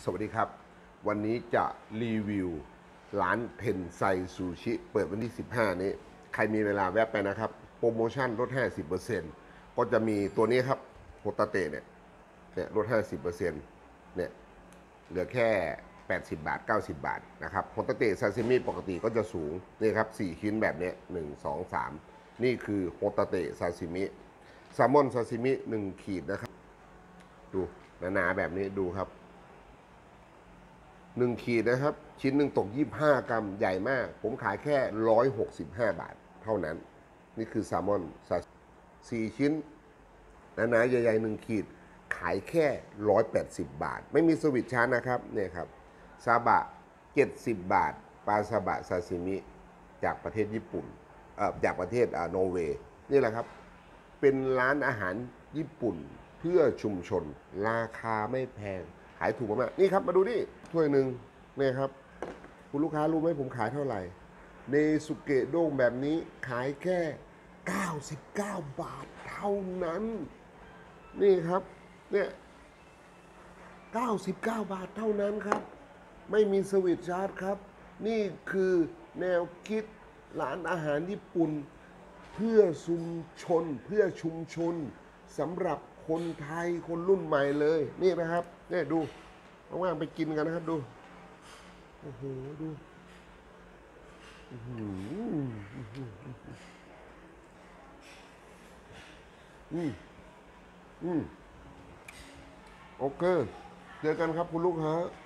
สวัสดีครับวันนี้จะรีวิวร้านเทนไซซูชิเปิดวันที่15นี้ใครมีเวลาแวะไปนะครับโปรโมชั่นลด 50% ก็จะมีตัวนี้ครับโฮตาเตะเนี่ยลด 50%เนี่ยเหลือแค่ 80 บาท 90 บาทนะครับโฮตาเตะซาซิมิปกติก็จะสูงนี่ครับ4ชิ้นแบบนี้1 2 3นี่คือโฮตาเตะซาซิมิแซลมอนซาซิมิ1ขีดนะครับดูหนาๆแบบนี้ดูครับ1 ขีดนะครับชิ้นหนึ่งตก25 กรัมใหญ่มากผมขายแค่165 บาทเท่านั้นนี่คือแซลมอน4 ชิ้นหนาๆใหญ่ๆ1 ขีดขายแค่180 บาทไม่มีสวิตชาร์จนะครับเนี่ยครับซาบะ70 บาทปลาซาบะซาซิมิจากประเทศญี่ปุ่นจากประเทศนอร์เวย์นี่แหละครับเป็นร้านอาหารญี่ปุ่นเพื่อชุมชนราคาไม่แพงขายถูกมากนี่ครับมาดูนี่ถ้วยหนึ่งเนี่ยครับคุณลูกค้ารู้ไหมผมขายเท่าไหร่เนสุเกะโด้งแบบนี้ขายแค่99 บาทเท่านั้นนี่ครับเนี่ย99 บาทเท่านั้นครับไม่มีสวิตช์ชาร์จครับนี่คือแนวคิดร้านอาหารญี่ปุ่นเพื่อชุมชนสำหรับคนไทยคนรุ่นใหม่เลยนี่นะครับเนี่ยดูว่างๆไปกินกันนะครับดูโอ้โหดูโอเคเจอกันครับคุณลูกค้า